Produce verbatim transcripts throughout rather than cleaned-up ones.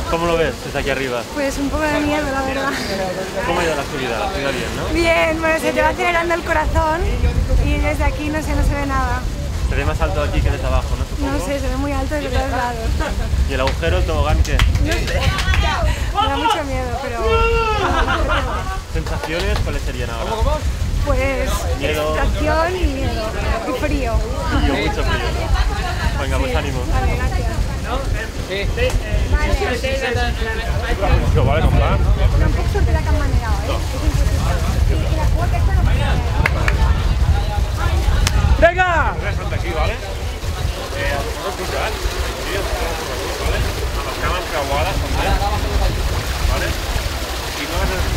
¿Cómo lo ves desde aquí arriba? Pues un poco de miedo, la verdad. ¿Cómo ha ido la subida? La subida bien, ¿no? Bien, bueno, se te va acelerando el corazón y desde aquí no sé, no se ve nada. Se ve más alto aquí que desde abajo, ¿no? Supongo. No sé, se ve muy alto desde todos lados. ¿Y el agujero, el tobogán, qué? No sé. Me da mucho miedo, pero... ¿Sensaciones cuáles serían ahora? Pues Miedo. excitación y miedo. Y frío. Yo mucho frío, ¿no? Venga, pues ánimo. Vale, gracias. ¿Lo vale comprar? No em puc sortir de cap manera, oi? És impossible. I la cua aquesta no pot ser. ¡Venga! Res d'aquí, vale? Eh, els dos posats, sí, els dos vale? Amb les cames creuades, també. Vale? I no has de...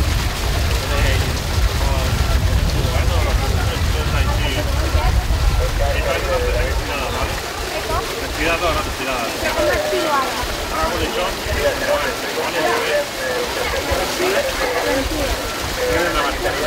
Bueno, la posició així. I per això no has nada, vale? Estirado o no estirado. Com m'estiro ara? Hago de short, vale, vale, vale. Tiene una mascarilla.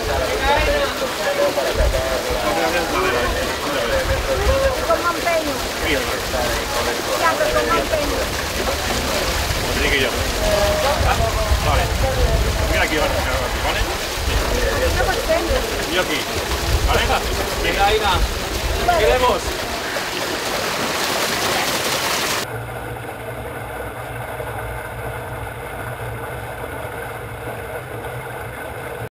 Com m'empenyo? Ja, però com m'empenyo? Como te dije yo. Vale. Mira aquí, vale. ¿Vale? No pots fer-ho. Yo aquí. ¿Vale? Venga, venga. ¿Qué queremos?